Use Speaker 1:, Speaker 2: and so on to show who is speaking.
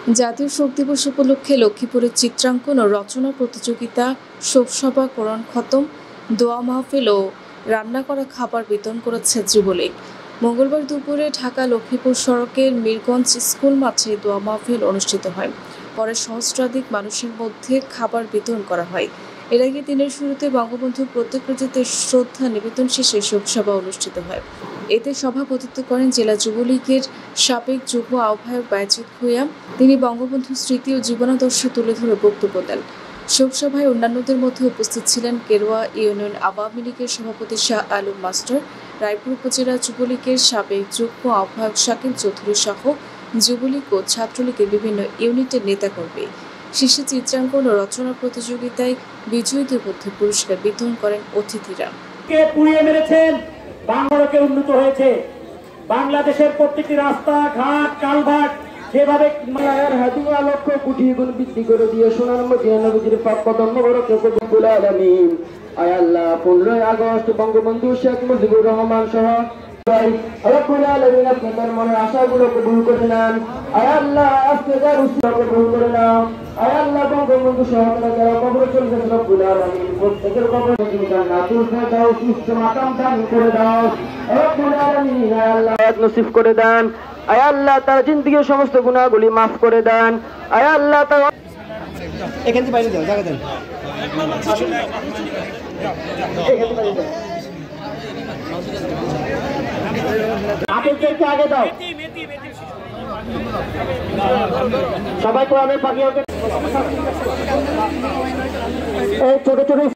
Speaker 1: জাতীয় শোক দিবস উপলক্ষে লক্ষ্মীপুরের চিত্রাঙ্কন ও রচনা প্রতিযোগিতা, শোকসভা, কোরআন খতম, দোয়া মাহফিল ও রান্না করা খাবার বিতরণ করেছে যুবলীগ। মঙ্গলবার দুপুরে ঢাকা লক্ষ্মীপুর সড়কের মিরগঞ্জ স্কুল মাঠে দোয়া মাহফিল অনুষ্ঠিত হয়। পরে সহস্রাধিক মানুষের মধ্যে খাবার বিতরণ করা হয়। এর আগে দিনের শুরুতে বঙ্গবন্ধুর প্রতিকৃতিতে শ্রদ্ধা নিবেদন শেষে শোকসভা অনুষ্ঠিত হয়। এতে সভাপতিত্ব করেন জেলা যুবলীগের সাবেক যুগ্ম আহ্বায়ক বায়েজিদ ভূঁইয়া। তিনি বঙ্গবন্ধুর স্মৃতি ও জীবনাদর্শ তুলে ধরে বক্তব্য দেন। শোকসভায় অন্যান্যদের মধ্যে উপস্থিত ছিলেন কেরোয়া ইউনিয়ন আওয়ামী লীগের সভাপতি শাহ আলম মাস্টার, রায়পুর উপজেলা যুবলীগের সাবেক যুগ্ম আহ্বায়ক শাকিল চৌধুরী সহ যুবলীগ ও ছাত্রলীগের বিভিন্ন ইউনিটের নেতাকর্মী। শেষে চিত্রাঙ্কন ও রচনা প্রতিযোগিতায় বিজয়ীদের মধ্যে পুরস্কার বিতরণ করেন অতিথিরা।
Speaker 2: বাংলাদেশে উন্নত হয়েছে। বাংলাদেশের প্রত্যেকটি রাস্তা ঘাট কালভার্ট যেভাবে লক্ষ কোটি গুণ বৃদ্ধি করে দিয়ে সোনার মদিনা নবীর প্রাপ্যতম বরকত কবুল আলামিন। আয় আল্লাহ, 15 আগস্ট বঙ্গবন্ধু শেখ মুজিবুর রহমান সহ রব্বুল আলামিন আপনাদের মনের আশাগুলো কবুল করে নেন। আয় আল্লাহ, আজকে যার উৎসবকে কবুল করে নাও। আয় আল্লাহ, বঙ্গবন্ধু সহ যারা কবরে চলে গেছে রব্বুল আলামিন প্রত্যেকের কবরে জান্নাতুল ফেরদাউস উচ্চ মাকাম দান করে দাও। রব্বুল আলামিন আয় আল্লাহ নসিব করে দেন। আয় আল্লাহ, তার জিন্দেগীর সমস্ত গুনাহগুলি মাফ করে দেন। আয় আল্লাহ, তার এখান থেকে বাইরে যাও, জায়গা দেন, আপনাদেরকে আগে দাও। সবাই কোরআনের পাখি ছোট ছোট